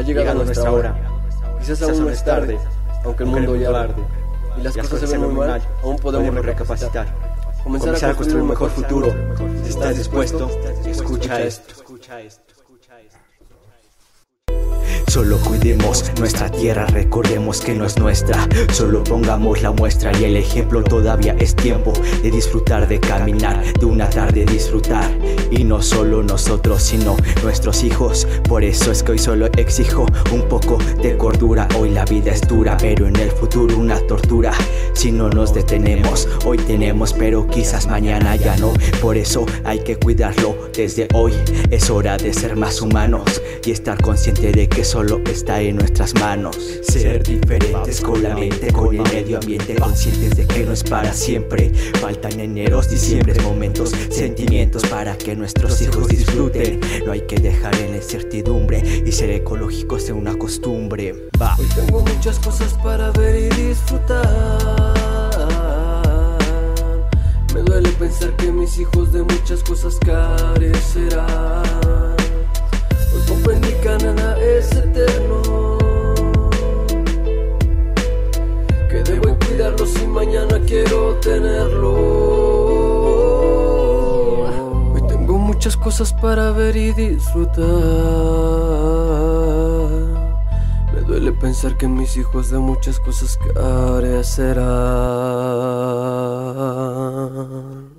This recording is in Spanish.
llegado nuestra hora. Quizás aún no es tarde, aunque el mundo ya arde y las cosas se ven muy mal, aún podemos recapacitar. Comenzar a construir un mejor futuro. Si estás dispuesto, escucha esto. Solo cuidemos nuestra tierra, recordemos que no es nuestra. Solo pongamos la muestra y el ejemplo. Todavía es tiempo de disfrutar, de caminar, de una tarde disfrutar. Y no solo nosotros, sino nuestros hijos. Por eso es que hoy solo exijo un poco de cordura. Hoy la vida es dura, pero en el futuro una tortura. Si no nos detenemos, hoy tenemos, pero quizás mañana ya no. Por eso hay que cuidarlo desde hoy. Es hora de ser más humanos y estar consciente de que solo está en nuestras manos. Ser diferentes con la mente, con el medio ambiente, conscientes de que no es para siempre. Faltan eneros, diciembres, momentos, sentimientos para que nuestros hijos disfruten. No hay que dejar en la incertidumbre y ser ecológico sea una costumbre. Va. Hoy tengo muchas cosas para ver y disfrutar. Me duele pensar que mis hijos de muchas cosas carecerán. Hoy comprendí que nada es eterno, que debo cuidarlo si mañana quiero tenerlo. Hoy tengo muchas cosas para ver y disfrutar. Me duele pensar que mis hijos de muchas cosas carecerán.